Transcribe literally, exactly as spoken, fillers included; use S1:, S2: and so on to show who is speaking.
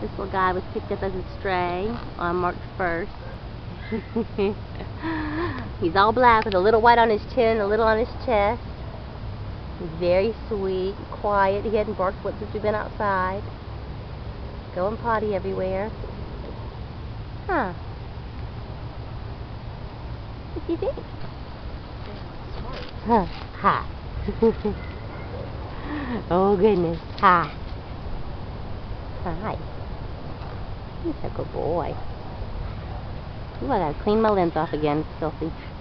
S1: This little guy was picked up as a stray on March first. He's all black with a little white on his chin and a little on his chest. He's very sweet, quiet. He hadn't barked once since we've been outside. Going potty everywhere. Huh. What do you think? Huh. Ha. Oh goodness. Hi. Hi. He's a good boy. Ooh, I gotta clean my lens off again. It's filthy.